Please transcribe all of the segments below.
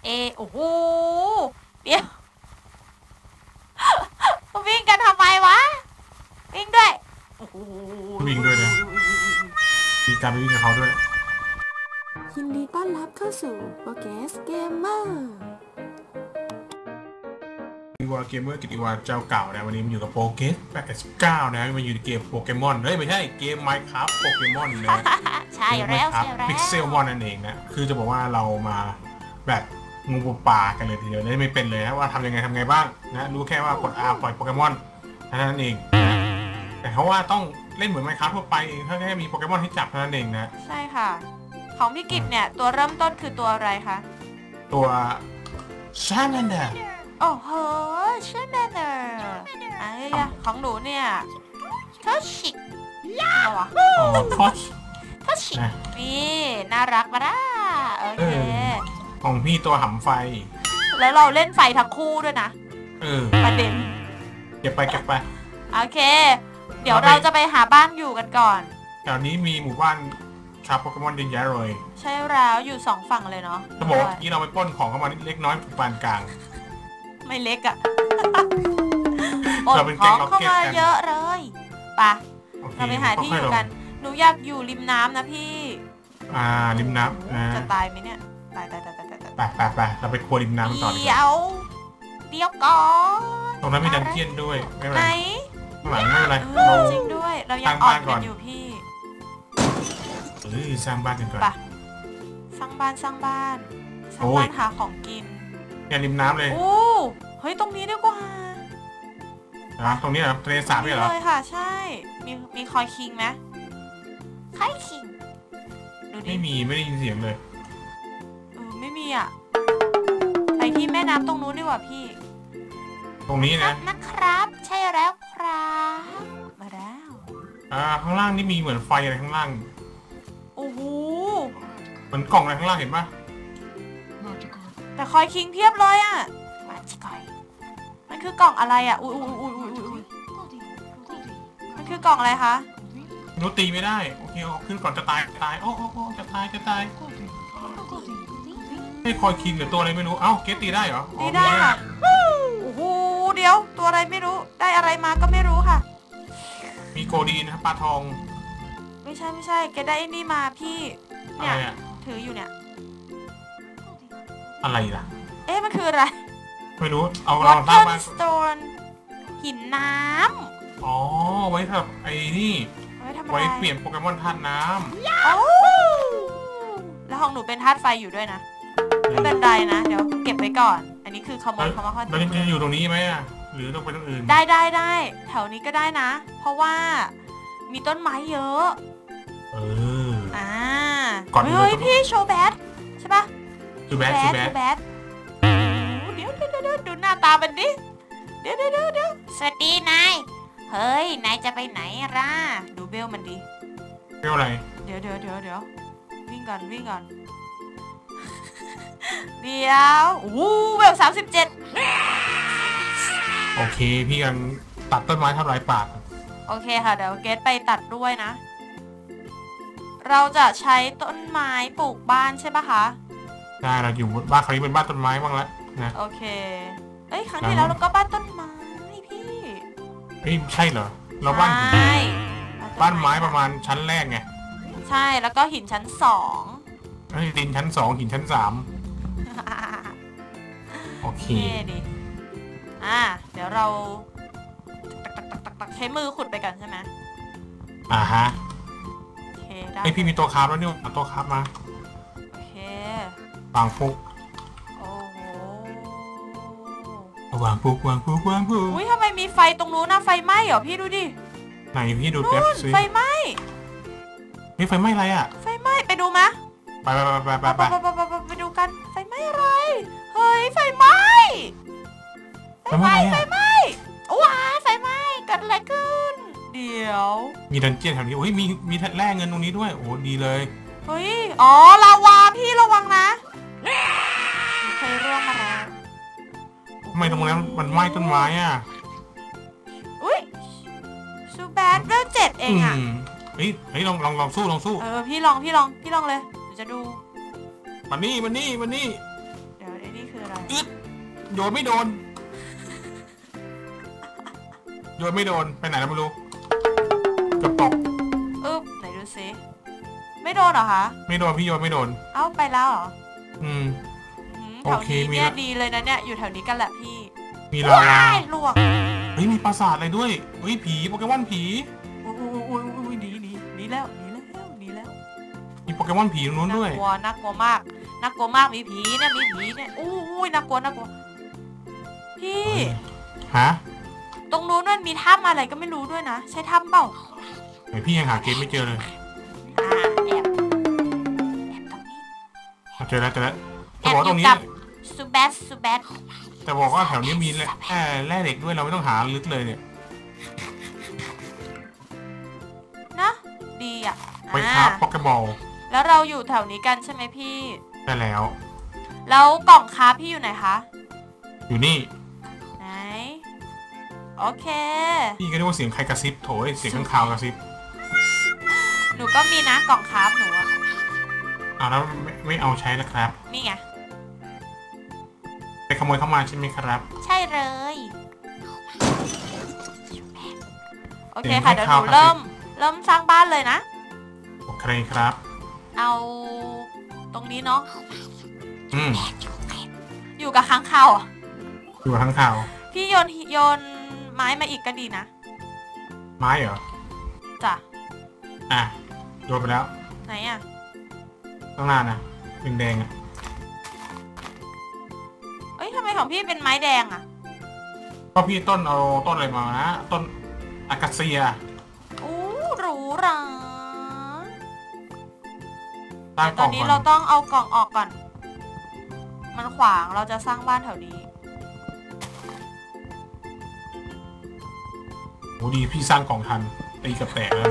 โอ้โหเดี๋ยววิ่งกันทำไมวะวิ่งด้วยโอ้โหวิ่งด้วยนะมีการไปวิ่งกับเขาด้วยยินดีต้อนรับเข้าสู่โปเกสเกมเมอร์อีวาเกมเมอร์กิตติวาเจ้าเก่านะวันนี้มันอยู่กับโปเกส89นะมันอยู่ในเกมโปเกมอนไม่ใช่เกม Minecraft โปเกมอนนะใช่แล้วใช่แล้วพิกเซลมอนนั่นเองนะคือจะบอกว่าเรามาแบบงูป่ากันเลยทีเดียวไม่เป็นเลยนะว่าทำยังไงบ้างนะรู้แค่ว่ากด R ปล่อยโปเกมอนเท่านั้นเองแต่เขาว่าต้องเล่นเหมือน Minecraft ทั่วไปเองถ้าแค่มีโปเกมอนให้จับเท่านั้นเองนะใช่ค่ะของพี่กิจเนี่ยตัวเริ่มต้นคือตัวอะไรคะตัวชาแมนเดอร์โอ้โหชาแมนเดอร์ของหนูเนี่ยทัชชิกอะไรวะทัชชิกนี่น่ารักปะล่ะโอเคของพี่ตัวหำไฟแล้วเราเล่นไฟทั้งคู่ด้วยนะประเด็นเก็บไปโอเคเดี๋ยวเราจะไปหาบ้านอยู่กันก่อนแถวนี้มีหมู่บ้านชาวโปเกมอนเยอะแยะเลยใช่แล้วอยู่2ฝั่งเลยเนาะจะบอกที่เราไปปล้นของเข้ามาเล็กน้อยปานกลางไม่เล็กอะเราเป็นแก๊งล็อกเก็ตกันเยอะเลยปะเราไปหาที่อยู่กันหนูอยากอยู่ริมน้ำนะพี่ริมน้ำจะตายไหมเนี่ยตายไปเราไปครัวริมน้ำต่อเดี๋ยวก่อนตรงนั้นมีดันเจียนด้วยไม่เป็นไรข้างหลังไม่เป็นไรจริงด้วยเรายังอ่อนกันอยู่พี่สร้างบ้านกันก่อนสร้างบ้านหาของกินเนี่ยริมน้ำเลยโอ้เฮ้ยตรงนี้ดีกว่าตรงนี้เหรอทะเลสาบเหรอเลยค่ะใช่มีคอยคิงไหมคอยคิงไม่ได้ยินเสียงเลยไม่มีอ่ะไปที่แม่น้ำตรงนู้นดีกว่าพี่ตรงนี้นะครับใช่แล้วครับมาแล้วข้างล่างนี่มีเหมือนไฟอะไรข้างล่างโอ้โหเหมือนกล่องอะไรข้างล่างเห็นปะแต่คอยคิงเพียบเลยอ่ะมาจิกอยมันคือกล่องอะไรอ่ะอุ้ยมันคือกล่องอะไรคะนูตีไม่ได้โอเคขึ้นก่อนจะตายโอ้จะตายให้คอยคิงหรือตัวอะไรไม่รู้เกตตีได้เหรอตีได้ค่ะโอ้โหเดี๋ยวตัวอะไรไม่รู้ได้อะไรมาก็ไม่รู้ค่ะมีโกดีนะปลาทองไม่ใช่แกได้นี่มาพี่เนี่ยถืออยู่เนี่ยอะไรล่ะมันคืออะไรไม่รู้เอาเราตั้งมาสโตนหินน้ำไว้แบบไอ้นี่ไว้เปลี่ยนโปเกมอนธาตุน้ำแล้วของหนูเป็นธาตุไฟอยู่ด้วยนะไม่เป็นไรนะเดี๋ยวเก็บไว้ก่อนอันนี้คือขโมยเขามาข้อเราจะอยู่ตรงนี้ไหมหรือต้องไปตรงอื่นได้แถวนี้ก็ได้นะเพราะว่ามีต้นไม้เยอะก่อนเฮ้ยพี่โชว์แบทใช่ปะโชว์แบทเดี๋ยวดูหน้าตามันดิเดี๋ยวสวัสดีนายเฮ้ยนายจะไปไหนล่ะดูเบลมันดิเบลอะไรเดี๋ยววิ่งก่อนเดี๋ยวเบล37 โอเคพี่ยังตัดต้นไม้ทำลายป่าโอเคค่ะเดี๋ยวเกตไปตัดด้วยนะเราจะใช้ต้นไม้ปลูกบ้านใช่ปะคะได้เราอยู่บ้านคราวนี้เป็นบ้านต้นไม้บ้างแล้วนะโอเคครั้งที่แล้วเราก็บ้านต้นไม้พี่ใช่เหรอเราบ้านไม้ประมาณชั้นแรกไงใช่แล้วก็หินชั้น2 ดินชั้น2หินชั้น3โอเคดิเดี๋ยวเราใช้มือขุดไปกันใช่ไหมฮะโอเคได้พี่มีตัวคาร์บแล้วนี่ตัวคาร์บมาโอเควางฟุกโอ้โหวางฟุกอุ้ยทำไมมีไฟตรงนู้นนะไฟไหม้เหรอพี่ดูดิไหนพี่ดูแป๊บสิไฟไหม้ไฟไหม้อะไรไฟไหม้ไปดูมะไปดูกันไฟไหม้อะไรเฮ้ยไฟไหม้ว้ายไฟไหม้เกิดอะไรขึ้นเดี๋ยวมีดันเจี้ยนแถวนี้มีแร่เงินตรงนี้ด้วยดีเลยเฮ้ยลาวาพี่ระวังนะเคยร่วงมาแล้วทำไมตรงนั้นมันไหม้ต้นไม้อุ้ยซูแบดเลือด7เองเฮ้ยลองสู้พี่ลองเลยเดี๋ยวจะดูมานี่เดี๋ยวนี่อะไรโยนไม่โดนโยนไม่โดนไปไหนแล้วไม่รู้เกือบตกไหนดูซิไม่โดนเหรอคะไม่โดนพี่โยนไม่โดนเอ้าไปแล้วเหรอแถวนี้เนี่ยดีเลยนะเนี่ยอยู่แถวนี้กันแหละพี่มีลาวาลวกเฮ้ยมีปราสาทอะไรด้วยเฮ้ยผีโปเกมอนผีอุ้ยหนีแล้วมีโปเกมอนผีตรงนู้นด้วยน่ากลัวมากมีผีเนี่ยอุ้ยน่ากลัวพี่ฮะตรงนู้นมันมีถ้ำอะไรก็ไม่รู้ด้วยนะใช่ถ้ำเปล่าเฮ้ยพี่ยังหาเกมไม่เจอเลยแอบตรงนี้เจอแล้วจะบอกตรงนี้ซูแบสแต่บอกว่าแถวนี้มีแร่เหล็กด้วยเราไม่ต้องหาลึกเลยเนี่ยนะดีอ่ะไปครับโปเกมอลแล้วเราอยู่แถวนี้กันใช่ไหมพี่ใช่แล้วกล่องค้าพี่อยู่ไหนคะอยู่นี่ไหนโอเคพี่ก็นึกว่าเสียงใครกระซิบโถยเสียงข้างคาวกระซิบหนูก็มีนะกล่องค้าหนูอะแล้วไม่เอาใช้แล้วครับนี่ไงไปขโมยเข้ามาใช่ไหมครับใช่เลยโอเคค่ะเดี๋ยวหนูเริ่มสร้างบ้านเลยนะโอเคครับเอาตรงนี้เนาะอยู่กับค้างคาวอยู่กับค้างคาวพี่โยนไม้มาอีกก็ดีนะไม้เหรอจ้ะโยนไปแล้วไหนอ่ะข้างหน้านะแดงเอ้ยทำไมของพี่เป็นไม้แดงอ่ะก็พี่ต้นเอาต้นอะไรมานะต้นอากาเซียหรูหราตอนนี้เราต้องเอากล่องออกก่อนมันขวางเราจะสร้างบ้านแถวนี้โอ้ดีพี่สร้างกล่องทันตีกับแตกแล้ว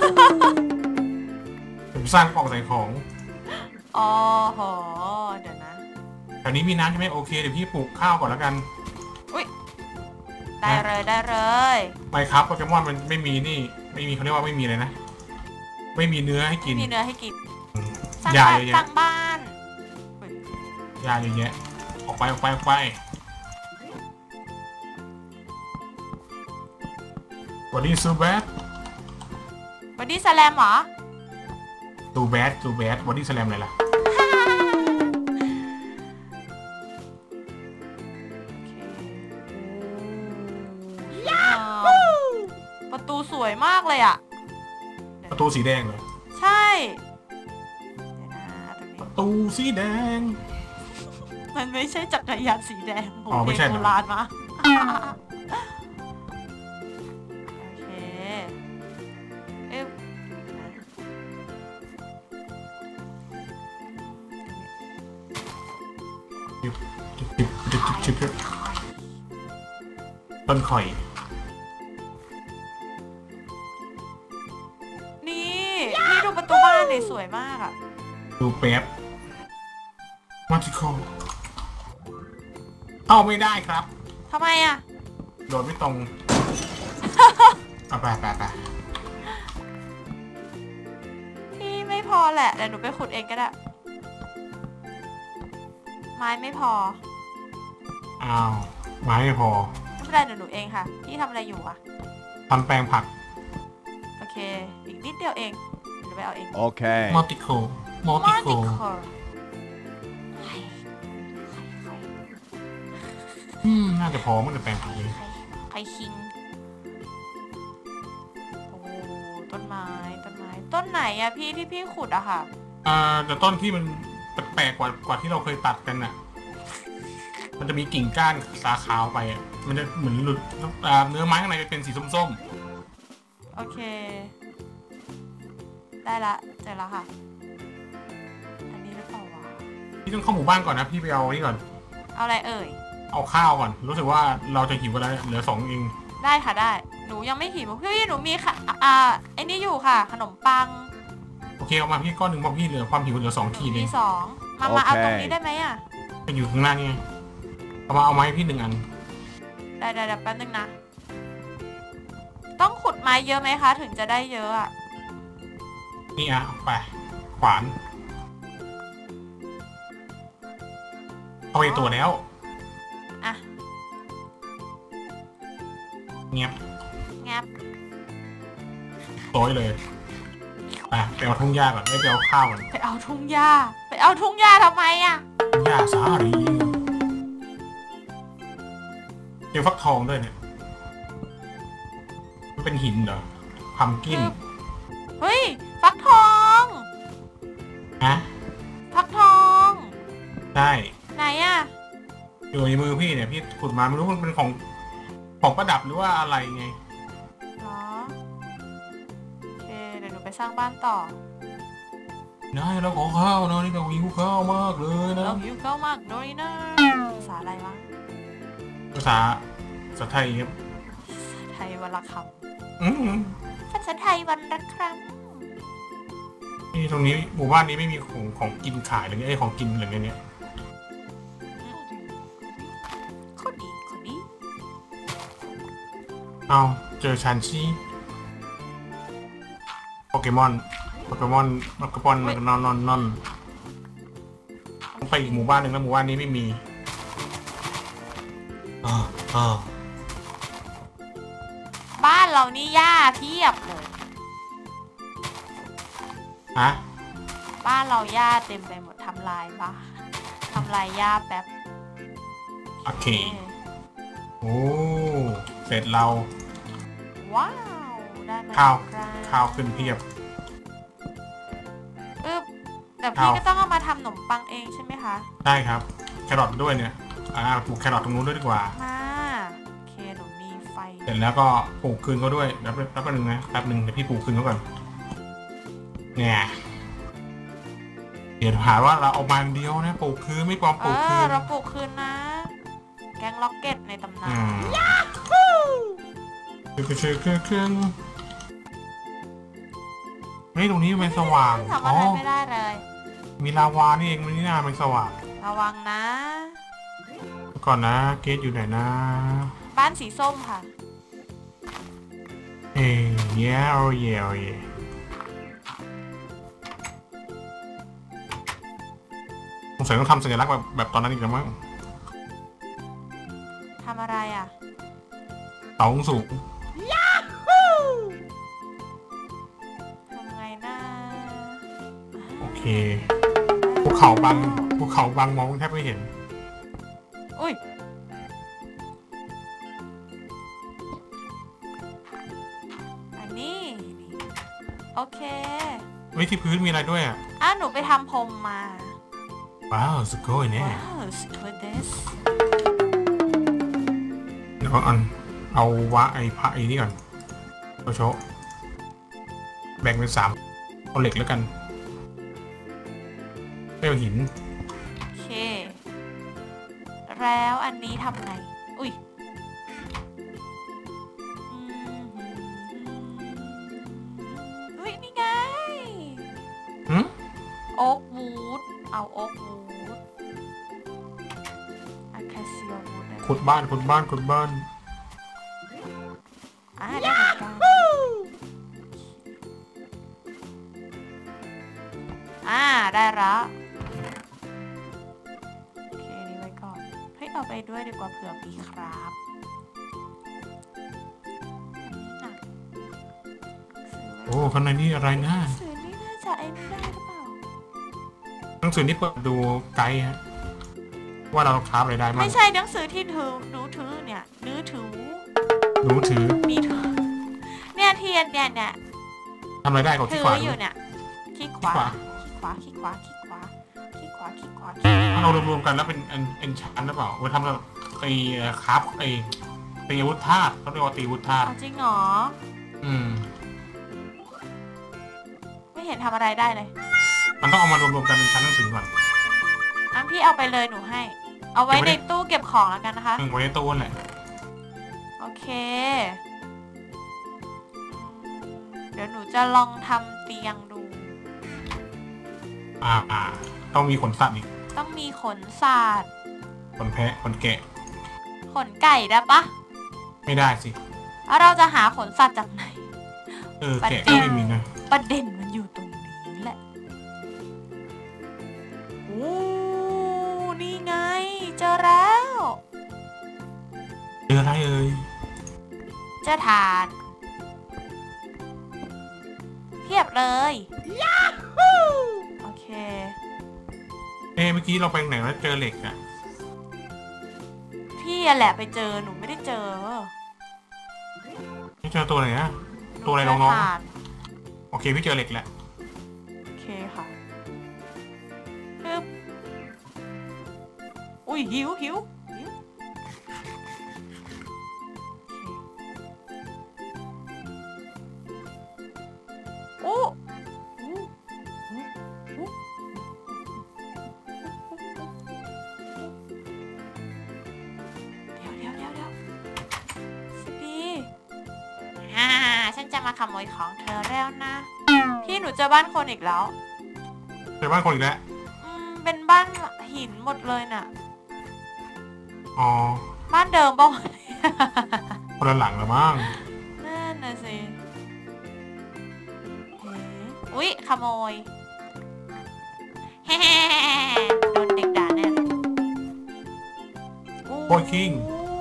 ผมสร้างกล่องใส่ของโหเดี๋ยวนะแถวนี้มีน้ำใช่ไหมโอเคเดี๋ยวพี่ปลูกข้าวก่อนแล้วกันอุ้ยได้เลยไม่ครับโปเกมอนมันไม่มีนี่ไม่มีเขาเรียกว่าไม่มีเลยนะไม่มีเนื้อให้กินยาเยอะแยะสร้างบ้านยาเยอะแยะออกไปวันนี้ซูแบดวันนี้สแลมเหรอซูแบดวันนี้สแลมอะไรล่ะประตูสวยมากเลยอ่ะประตูสีแดงเหรอใช่ประตูสีแดงมันไม่ใช่จักรยานสีแดงไม่ใช่โบราณมาต้นข่อยนี่ดูประตูบ้านนี่สวยมากอ่ะดูแป๊บมาจิคอเข้าไม่ได้ครับทำไมอ่ะโดดไม่ตรงไปที่ไม่พอแหละเดี๋ยวหนูไปขุดเองก็ได้ไม้ไม่พอไม้ไม่พอไม่เป็นไรหนูเองค่ะพี่ทำอะไรอยู่อ่ะทำแปลงผักโอเคอีกนิดเดียวเองหนูไปเอาเองโอเคมัลติโคน่าจะพอมันจะแปลงผักนี้ไข่คิงโอ้ต้นไม้ต้นไหนอะพี่ที่พี่ขุดอะค่ะแต่ต้นที่มันแปลกกว่าที่เราเคยตัดกันน่ะมันจะมีกิ่งก้านสาขาวไปมันจะเหมือนหลุดเนื้อไม้ข้างในเป็นสีส้มๆโอเคได้ละเจอแล้วค่ะอันนี้หรือเปล่าวะพี่ต้องเข้าหมู่บ้านก่อนนะพี่ไปเอานี่ก่อนเอาอะไรเอ่ยเอาข้าวก่อนรู้สึกว่าเราจะหิวกันแล้วเหลือ2เองได้ค่ะได้หนูยังไม่หิวพี่หนูมีค่ะไอ้นี่อยู่ค่ะขนมปังโอเคเอามาพี่ก้อนหนึ่งเพราะพี่เหลือความหิวเหลือ2 ขีดเองมี2มาเอาตรงนี้ได้ไหมอ่ะไปอยู่ข้างหน้านี่เอาไม้พี่1 อันได้แป๊บนึงนะต้องขุดไม้เยอะไหมคะถึงจะได้เยอะอ่ะนี่ไปขวานเอาไปตัวแล้วเงียบงับโต้ยเลยไปเอาทุ่งหญ้าก่อนไม่ไปเอาข้าวก่อนไปเอาทุ่งหญ้าทำไมอ่ะทุ่งหญ้าสาลีเจอฟักทองด้วยเนี่ยมันเป็นหินเหรอพัมกินเฮ้ยฟักทองฮะฟักทองได้ไหนอ่ะอยู่ในมือพี่เนี่ยพี่ขุดมาไม่รู้มันเป็นของประดับหรือว่าอะไรไงเหรอโอเคเดี๋ยวหนูไปสร้างบ้านต่อนายเราขอข้าวนะนี่เราหิวข้าวมากเลยนะเราหิวข้าวมากด้วยนะภาษาอะไรวะภาษาไทยครับไทยวันละคอืมำภาษาไทยวันละครั้งนี่ตรงนี้หมู่บ้านนี้ไม่มีของกินขายหรือไงของกินหรือไงเนี่ยคนดีเอาเจอชันชี่โปเกมอนนอนต้องไปอีกหมู่บ้านหนึ่งแล้วหมู่บ้านนี้ไม่มีบ้านเรานี่หญ้าเพียบเลยฮะบ้านเราหญ้าเต็มไปหมดทำลายบ้าทำลายหญ้าแป๊บโอเคโอ้เสร็จเราว้าวได้มาข้าวขึ้นเพียบแต่พี่ก็ต้องเอามาทำขนมปังเองใช่ไหมคะได้ครับแครอทด้วยเนี่ยปลูกแครอทตรงนู้นด้วยดีกว่ามาโอเคหนูมีไฟเสร็จแล้วก็ปลูกคืนเขาด้วยแป๊บนึงนะแป๊บนึงเดี๋ยวพี่ปลูกคืนเขาก่อนเนี่ยเดี๋ยวหาว่าเราเอามาเดียวนะปลูกคืนไม่ปลอมปลูกคืนเราปลูกคืนนะ แกงล็อกเก็ตในตำนานคือเฮ้ยตรงนี้มันสว่างทำอะไรไม่ได้เลยมีลาวานี่เองมันนี่น่ามันสว่างระวังนะก่อนนะเกสอยู่ไหนนะบ้านสีส้มค่ะเอ้ยเย่สงสัยต้องทำสัญลักษณ์แบบตอนนั้นอีกแล้วมั้งทำอะไรอ่ะเตาสูงทำไงนะโอเคภูเขาบังมองแทบไม่เห็นอุ้ยอันนี้โอเควิธีพื้นมีอะไรด้วยอ่ะหนูไปทำพรมมาว้าวสุดโก้เนี่ยว้าวสวยเดสเดี๋ยวเอาวะไอ้พระไอ้นี่ก่อนโชว์แบ่งเป็น3เอาเหล็กแล้วกันไม่เอาหินโอเค แล้วอันนี้ทำไง อุ้ยอุ้ยนี่ไง โอ๊กวูดเอาโอ๊กวูดอะคาเซียวูดขุดบ้านได้เหมือนกันได้ละโอเคนี่ไว้ก่อนให้เอาไปด้วยดีกว่าเผื่อมีครับโอ้ข้างในนี่อะไรนะหนังสือนี่น่าจะไอ้นี่ได้หรือเปล่าหนังสือนี่เปิดดูไกด์ฮะว่าเราคราฟอะไรได้มั้งไม่ใช่หนังสือที่หนูถือเนี่ยมีถือเนี่ยเทียนเนี่ยทำอะไรได้กดถืที่อขวาอยู่เนี่ยขี้ขวาเรารวมๆกันแล้วเป็นเอ็นชันหรือเปล่าไว้ทำแบบตีคราฟตีอาวุธธาตุเขาเรียกว่าตีอาวุธธาตุจริงเหรอ ไม่เห็นทำอะไรได้เลยมันต้องเอามารวมๆกันเป็นชั้นหนังสือก่อนพี่เอาไปเลยหนูให้ เอาไว้ในตู้เก็บของแล้วกันนะคะไว้ในตู้แหละโอเค เดี๋ยวหนูจะลองทำเตียงดูต้องมีขนสัตว์อีกต้องมีขนสัตว์ขนแพะขนแกะขนไก่ได้ปะไม่ได้สิแล้วเราจะหาขนสัตว์จากไหนแกะก็ไม่มีนะประเด็นมันอยู่ตรงนี้แหละ โอ้นี่ไง เจอแล้วเจออะไรเอ่ยเจจอฐานเทียบเลยโอเคเมื่อกี้เราไปไหนแล้วเจอเหล็กอ่ะพี่แหละไปเจอหนูไม่ได้เจอไม่เจอตัวไหนอะตัวอะไรน้องๆโอเคพี่เจอเหล็กแล้วโอเคค่ะปึ๊บอุ้ยหิวโอ้ฉันจะมาขโมยของเธอแล้วนะพี่หนูเจอบ้านคนอีกแล้วเจอบ้านคนอีกแล้วเป็นบ้านหินหมดเลยน่ะอ๋อบ้านเดิมป่ะคนละหลังละมั้งนั่นน่ะสิอุ๊ยขโมยเฮ้โดนเด็กด่าแน่เลยโอ้ยคิง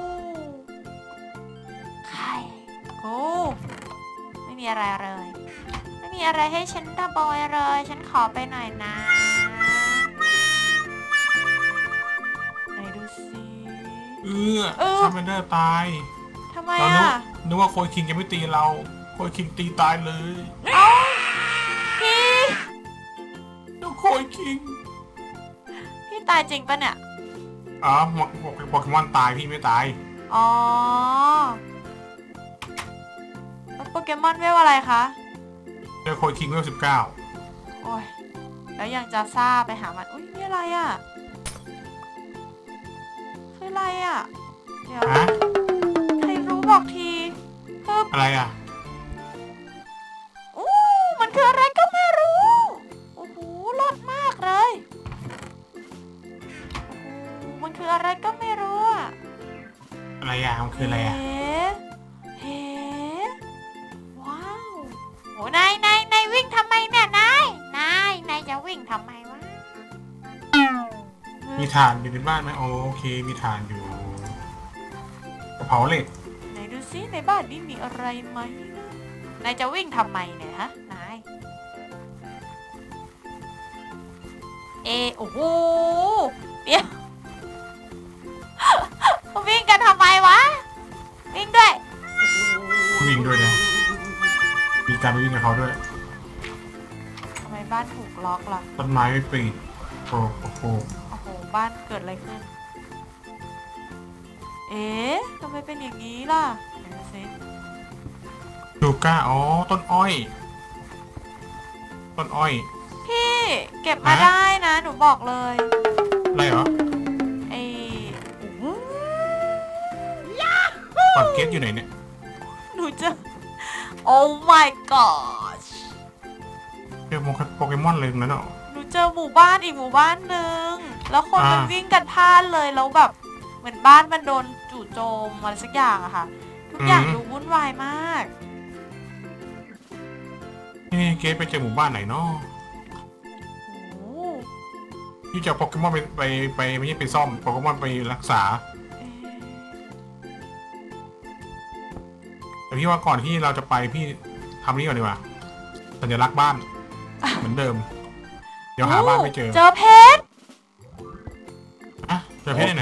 ไม่มีอะไรเลยไม่มีอะไรให้ฉันตะบอยเลยฉันขอไปหน่อยนะไหนดูสิชาเมนเดอร์ตายทำไมอ่ะนึกว่าโคยคิงจะไม่ตีเราโคยคิงตีตายเลยพี่ดูโคยคิงพี่ตายจริงปะเนี่ยโปเกมอนตายพี่ไม่ตายอ๋อโปเกมอนเวลอะไรคะเจอโคยคิงเวล 19โอ้ยแล้วยังจะซ่าไปหามันอุ้ยนี่อะไรอ่ะคืออะไรอ่ะเดี๋ยวใครรู้บอกทีอะไรอ่ะมันคืออะไรก็ไม่รู้โอ้โหรอดมากเลยโอ้โหมันคืออะไรก็ไม่รู้อ่ะอะไรอ่ะมันคืออะไรอ่ะโอ้นายวิ่งทำไมเนี่ยนายจะวิ่งทำไมวะมีถ่านอยู่ในบ้านไหมโอเคมีถ่านอยู่กระเพราเหล็กไหนดูซิในบ้านนี้มีอะไรไหมนายจะวิ่งทำไมเนี่ยฮะนายโอ้โหเดี๋ยวเขาวิ่งกันทำไมวะวิ่งด้วยนะมีการวิ่งกับเขาด้วยทำไมบ้านถูกล็อกล่ะต้นไม้ไม่ปิดโอ้โหบ้านเกิดอะไรขึ้นทำไมเป็นอย่างนี้ล่ะดูสิดูก้าต้นอ้อยพี่เก็บมาได้นะหนูบอกเลยอะไรเหรอปักเก็ตอยู่ไหนเนี่ยหนูจะโอ้ my god เจอโปเกมอนเลยนั่นเหรอหนูเจอหมู่บ้านอีกหมู่บ้านหนึ่งแล้วคนมันวิ่งกันพล่านเลยแล้วแบบเหมือนบ้านมันโดนจู่โจมอะไรสักอย่างอะค่ะทุกอย่างดูวุ่นวายมากนี่เกสไปเจอหมู่บ้านไหนเนาะพี่จะโปเกมอนไปไม่ใช่ไปซ่อมโปเกมอนไปรักษาแต่พี่ว่าก่อนที่เราจะไปพี่ทำนี่ก่อนดีกว่าสัญลักษณ์บ้านเหมือนเดิมเดี๋ยวหาบ้านไม่เจอเพชรเจอเพชรไหน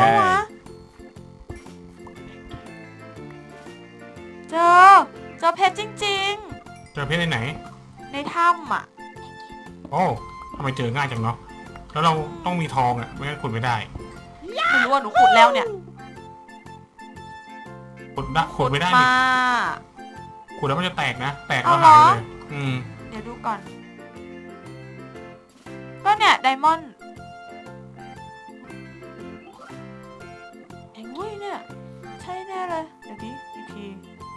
เจอเพชรจริงๆเจอเพชรไหนในถ้ำอ่ะโอ้ทำไมเจอง่ายจังเนาะแล้วเราต้องมีทองอ่ะไม่งั้นขุดไม่ได้ไม่รู้ว่าหนูขุดแล้วเนี่ยขุดไม่ได้ดิขุดแล้วมันจะแตกนะแตกแล้วหายเลยเดี๋ยวดูก่อนก็เนี่ยไดมอนด์อุ้ยเนี่ยใช่แน่เลยเดี๋ยวดิอีกที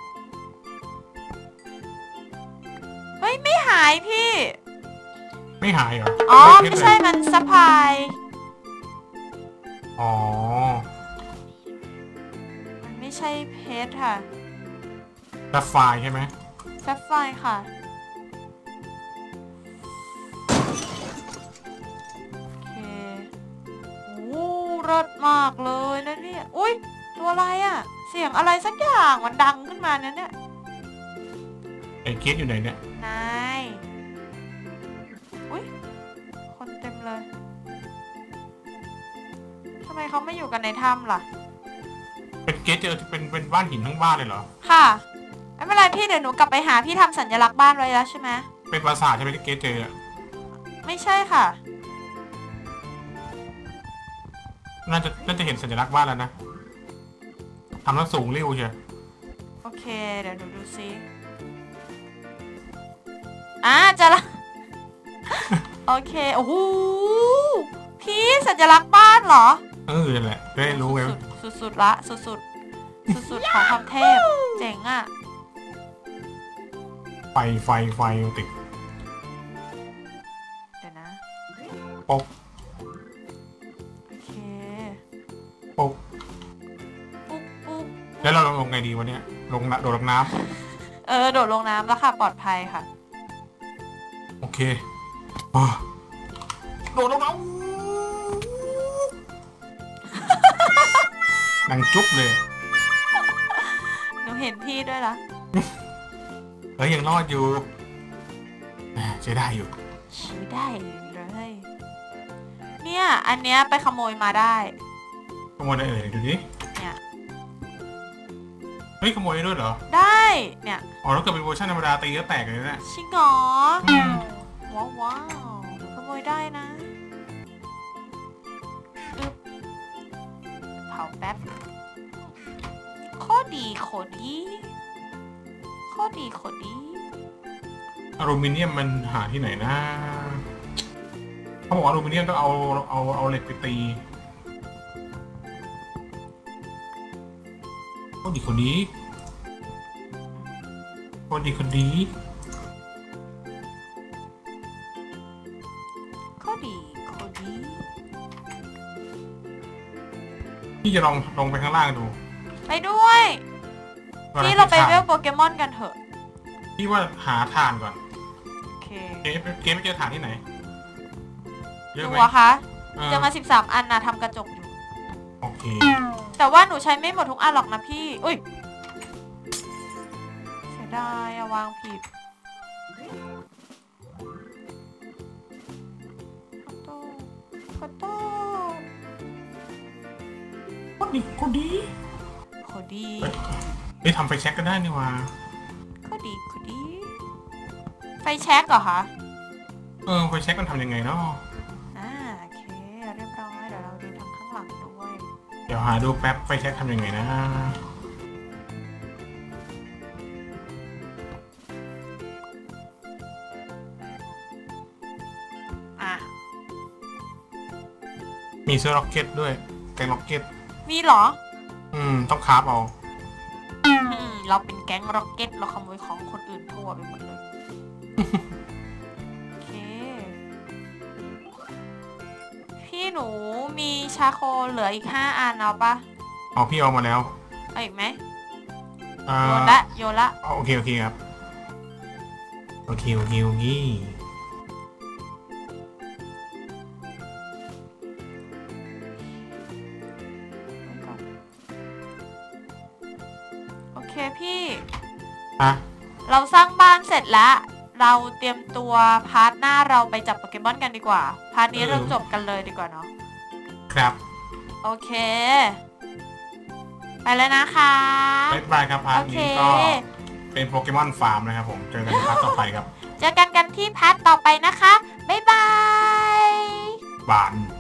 เฮ้ยไม่หายพี่ไม่หายเหรอไม่ใช่มันสะพายมันไม่ใช่เพชรค่ะซัฟไฟใช่ไหมซัฟไฟค่ะโอเครสมากเลยนะเนี่ยอุ้ยตัวอะไรอ่ะเสียงอะไรสักอย่างมันดังขึ้นมาเนี่ยอ้เกสอยู่ไหนเนี่ยนายอุ้ยคนเต็มเลยทำไมเขาไม่อยู่กันในถ้ำล่ะเป็นเกสเจอเป็นบ้านหินทั้งบ้านเลยเหรอค่ะไม่เป็นไรพี่เดี๋ยวหนูกลับไปหาพี่ทำสัญลักษณ์บ้านไว้แล้วใช่ไหมเป็นปราสาทใช่ไหมที่เกสเจอไม่ใช่ค่ะน่าจะเห็นสัญลักษณ์บ้านแล้วนะทำแล้วสูงเร็วใช่โอเคเดี๋ยวหนูดูซิจะละ โอเคโอ้โหพี่สัญลักษณ์บ้านเหรอนั่นแหละได้รู้ไงสุดละสุดของความเทพเจ๋งอ่ะไฟติดเดี๋ยวนะป๊กโอเคป๊กแล้วเราลงไงดีวันนี้โดดลงน้ำโดดลงน้ำแล้วค่ะปลอดภัยค่ะโอเคโดดลงน้ำดังจุ๊บเลยหนูเห็นพี่ด้วยล่ะยังรอดอยู่ใช้ได้อยู่ใช้ได้เลยเนี่ยอันเนี้ยไปขโมยมาได้ขโมยได้ดูดิเนี่ยเฮ้ยขโมยได้ด้วยเหรอได้เนี่ยแล้วเกิดเป็นเวอร์ชันธรรมดาตีก็แตกเลยนะชิงเหรอว้าวขโมยได้นะเผาแป๊บข้อดีอลูมิเนียมมันหาที่ไหนนะเขาบอกอลูมิเนียมต้องเอาเหล็กไปตีข้อดีคนดีพี่จะลงไปข้างล่างดูไปด้วยพี่เราไปเวลโปเกมอนกันเถอะพี่ว่าหาถ่านก่อนโอเคเกมไม่เจอถ่านที่ไหนเยอะไหมดูคะเจอมา13อันนะทำกระจกอยู่โอเคแต่ว่าหนูใช้ไม่หมดทุกอันหรอกนะพี่อุ้ยเสียดายอะวางผิดขอโทษคนดีไม่ทำไฟแช็กก็ได้นี่ว่าข้อดีไฟแช็กเหรอคะไฟแช็กมันทำยังไงเนาะโอเคเรียบร้อยเดี๋ยวเราดูทางข้างหลังด้วยเดี๋ยวหาดูแป๊บไฟแช็กทำยังไงนะมีเสื้อล็อกเก็ตด้วยแกงล็อกเก็ตมีเหรอต้องคราฟเอาเราเป็นแก๊งร็อกเก็ตเราขโมยของคนอื่นทั่วไปหมดเลยโอเคพี่หนูมีชาโคเหลืออีก5อันเอาปะพี่เอามาแล้วเอาอีกไหมโยนละโอเคครับโอเคพี่เราสร้างบ้านเสร็จแล้วเราเตรียมตัวพาร์ทหน้าเราไปจับโปเกมอนกันดีกว่าพาร์ทนี้เราจบกันเลยดีกว่าเนาะครับโอเคไปแล้วนะคะบ๊ายบายครับพาร์ทนี้ก็เป็นโปเกมอนฟาร์มนะครับผมเจอกันพาร์ทต่อไปครับเจอกันที่พาร์ทต่อไปนะคะบ๊ายบายบาน